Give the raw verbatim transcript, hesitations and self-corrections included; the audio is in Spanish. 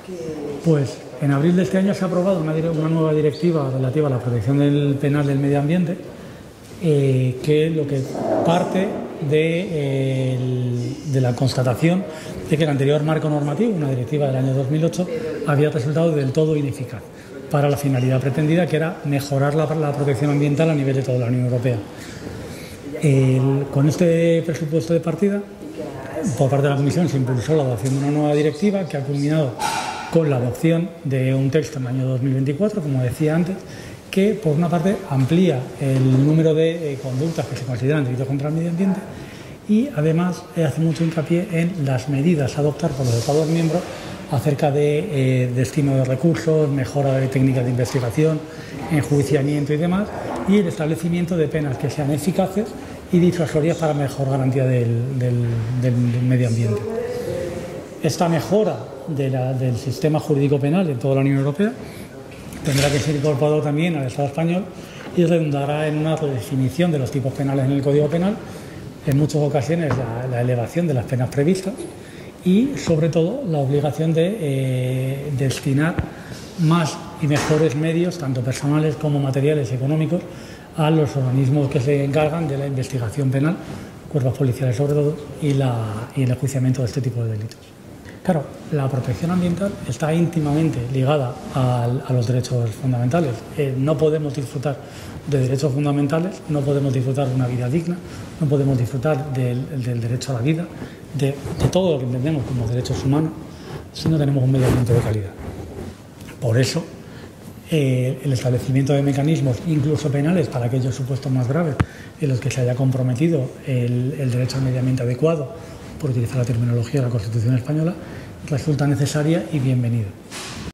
Pues en abril de este año se ha aprobado una, una nueva directiva relativa a la protección del penal del medio ambiente, eh, que lo que parte de, eh, el, de la constatación de que el anterior marco normativo, una directiva del año dos mil ocho, había resultado del todo ineficaz para la finalidad pretendida, que era mejorar la, la protección ambiental a nivel de toda la Unión Europea. El, con este presupuesto de partida, por parte de la Comisión se impulsó la adopción de una nueva directiva que ha culminado con la adopción de un texto en el año dos mil veinticuatro, como decía antes, que por una parte amplía el número de eh, conductas que se consideran delitos contra el medio ambiente y además eh, hace mucho hincapié en las medidas a adoptar por los Estados miembros acerca de eh, destino de recursos, mejora de técnicas de investigación, enjuiciamiento y demás, y el establecimiento de penas que sean eficaces y disuasorias para mejor garantía del, del, del, del medio ambiente. Esta mejora de la, del sistema jurídico penal en toda la Unión Europea tendrá que ser incorporado también al Estado español y redundará en una redefinición de los tipos penales en el Código Penal, en muchas ocasiones la, la elevación de las penas previstas y, sobre todo, la obligación de eh, destinar más y mejores medios, tanto personales como materiales y económicos, a los organismos que se encargan de la investigación penal, cuerpos policiales sobre todo, y, la, y el enjuiciamiento de este tipo de delitos. Claro, la protección ambiental está íntimamente ligada a, a los derechos fundamentales. Eh, no podemos disfrutar de derechos fundamentales, no podemos disfrutar de una vida digna, no podemos disfrutar del, del derecho a la vida, de, de todo lo que entendemos como derechos humanos, si no tenemos un medio ambiente de calidad. Por eso, eh, el establecimiento de mecanismos, incluso penales, para aquellos supuestos más graves en los que se haya comprometido el, el derecho al medio ambiente adecuado, por utilizar la terminología de la Constitución española, resulta necesaria y bienvenida.